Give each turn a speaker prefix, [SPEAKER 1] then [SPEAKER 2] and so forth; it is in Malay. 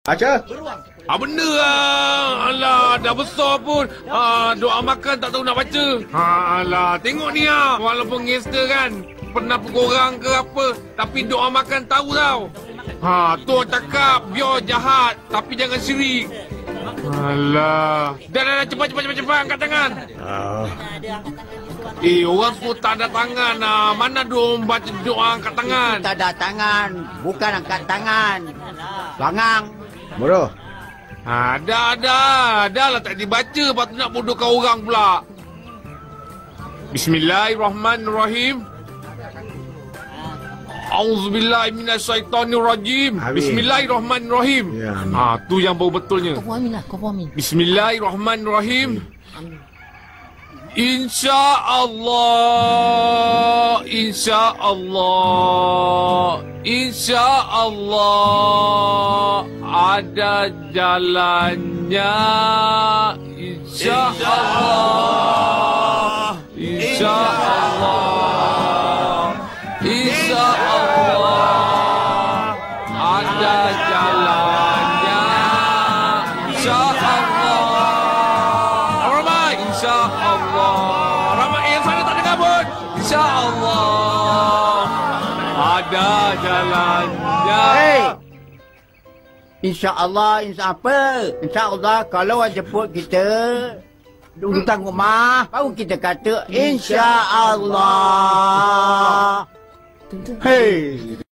[SPEAKER 1] Baca.
[SPEAKER 2] Benda lah. Alah, dah besar pun. Doa makan tak tahu nak baca. Alah, tengok ni lah. Walaupun gangster kan. Pernah pukul orang ke apa. Tapi doa makan tahu tau. Tu orang cakap biar jahat. Tapi jangan syirik. Alah. Dah, cepat angkat tangan. Orang semua tak ada tangan. Mana dong baca doa angkat tangan?
[SPEAKER 3] Tak ada tangan. Bukan angkat tangan. Bangang.
[SPEAKER 1] Bodoh.
[SPEAKER 2] Dah lah tak dibaca. Lepas tu nak bodohkan orang pula. Bismillahirrahmanirrahim. Auzubillahi minasyaitonirrajim. Bismillahirrahmanirrahim. Ya, tu yang baru betulnya.
[SPEAKER 3] Kau faham.
[SPEAKER 2] Bismillahirrahmanirrahim. InsyaAllah ada jalannya. InsyaAllah ada jalannya. InsyaAllah. Ramai. InsyaAllah. Ramai yang sana tak dengar pun. InsyaAllah ada jalannya.
[SPEAKER 3] InsyaAllah, insya apa? InsyaAllah kalau orang jemput kita hutang rumah, baru kita kata InsyaAllah.